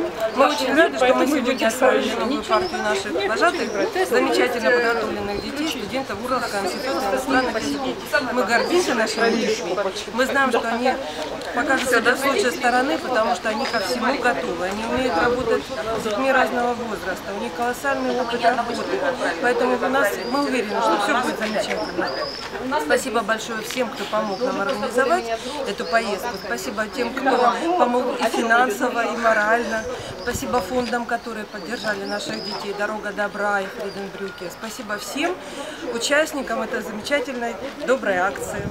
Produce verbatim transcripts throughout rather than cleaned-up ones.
Мы очень рады, что мы сегодня отправили новую партию наших вожатых, замечательно подготовленных детей, студентов Урловского института иностранных языков. Мы гордимся нашими детьми. Мы знаем, что они покажут себя с лучшей стороны, потому что они ко всему готовы. Они умеют работать с детьми разного возраста, у них колоссальный опыт работы. Поэтому у нас, мы уверены, что все будет замечательно. Спасибо большое всем, кто помог нам организовать эту поездку. Спасибо тем, кто помог и финансово, и морально. Спасибо фондам, которые поддержали наших детей, Дорога добра и Фриденбрюке. Спасибо всем участникам этой замечательной, доброй акции.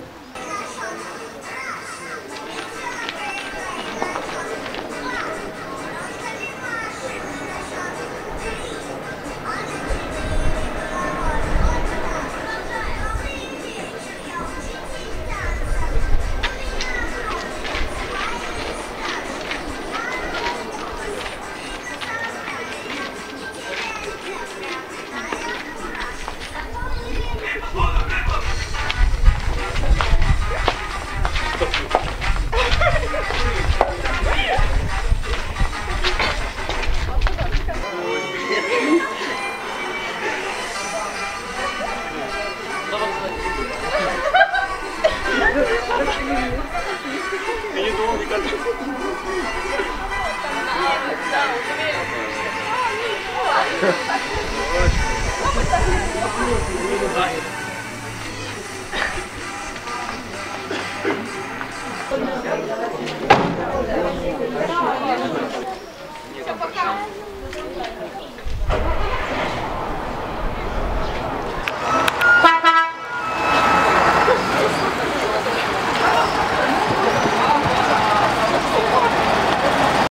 Я не думал, мне кажется.